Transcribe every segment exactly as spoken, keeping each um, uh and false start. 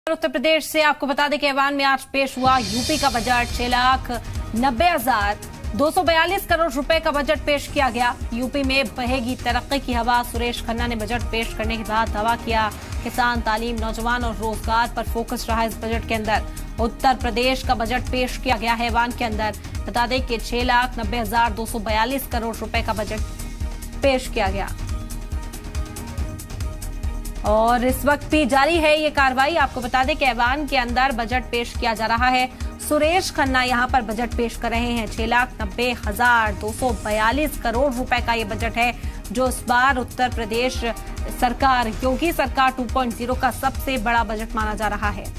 उत्तर प्रदेश से आपको बता दें कि ऐवान में आज पेश हुआ यूपी का बजट। छह लाख नब्बे हजार दो सौ बयालीस करोड़ रुपए का बजट पेश किया गया। यूपी में बहेगी तरक्की की हवा। सुरेश खन्ना ने बजट पेश करने के बाद दावा किया, किसान, तालीम, नौजवान और रोजगार पर फोकस रहा इस बजट के अंदर। उत्तर प्रदेश का बजट पेश किया गया है ऐवान के अंदर। बता दें कि छह लाख नब्बे हजार दो सौ बयालीस करोड़ रुपए का बजट पेश किया गया और इस वक्त भी जारी है ये कार्रवाई। आपको बता दें कि ऐवान के अंदर बजट पेश किया जा रहा है। सुरेश खन्ना यहां पर बजट पेश कर रहे हैं। छह लाख नब्बे हजार दो सौ बयालीस करोड़ रुपए का ये बजट है, जो इस बार उत्तर प्रदेश सरकार, योगी सरकार टू पॉइंट ज़ीरो का सबसे बड़ा बजट माना जा रहा है।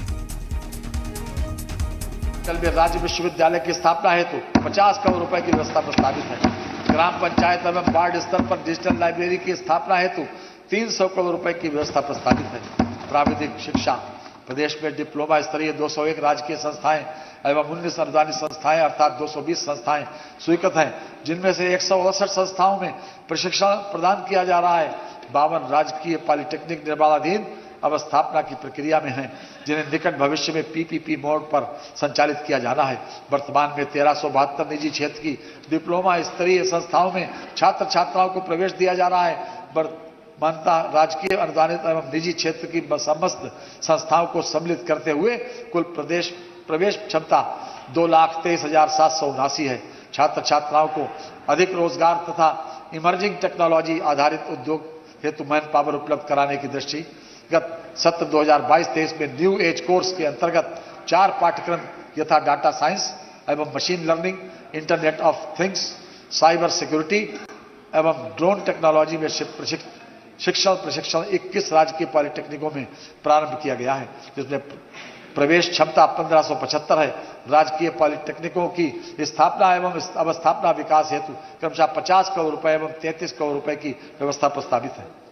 कल में राज्य विश्वविद्यालय की स्थापना हेतु पचास करोड़ रुपए की व्यवस्था प्रस्तावित है। ग्राम पंचायत एवं वार्ड स्तर पर डिजिटल लाइब्रेरी की स्थापना हेतु तीन सौ करोड़ रुपए की व्यवस्था प्रस्तावित है। प्राविधिक शिक्षा, प्रदेश में डिप्लोमा स्तरीय दो सौ एक राजकीय संस्थाएं एवं उन्नीस अनुदानित संस्थाएं अर्थात दो सौ बीस संस्थाएं स्वीकृत हैं, जिनमें से एक सौ अड़सठ संस्थाओं में प्रशिक्षण प्रदान किया जा रहा है। बावन राजकीय पॉलिटेक्निक निर्माणाधीन अवस्थापना की प्रक्रिया में हैं, जिन्हें निकट भविष्य में पीपीपी मोड पर संचालित किया जाना है। वर्तमान में तेरह सौ बहत्तर निजी क्षेत्र की डिप्लोमा स्तरीय संस्थाओं में छात्र छात्राओं को प्रवेश दिया जा रहा है। मानता राजकीय अनुदानित एवं निजी क्षेत्र की समस्त संस्थाओं को सम्मिलित करते हुए कुल प्रदेश प्रवेश क्षमता दो लाख तेईस हजार सात सौ उनासी है। छात्र छात्राओं को अधिक रोजगार तथा इमर्जिंग टेक्नोलॉजी आधारित उद्योग हेतु मैन पावर उपलब्ध कराने की दृष्टिगत सत्र दो हजार बाईस तेईस में न्यू एज कोर्स के अंतर्गत चार पाठ्यक्रम यथा डाटा साइंस एवं machine learning, internet of things, cyber security एवं ड्रोन टेक्नोलॉजी में शिक्षण प्रशिक्षण इक्कीस राजकीय पॉलिटेक्निकों में प्रारंभ किया गया है, जिसमें प्रवेश क्षमता पंद्रह सौ पचहत्तर है। राजकीय पॉलिटेक्निकों की स्थापना एवं अवस्थापना विकास हेतु क्रमशः पचास करोड़ रुपए एवं तैंतीस करोड़ रुपए की व्यवस्था प्रस्तावित है।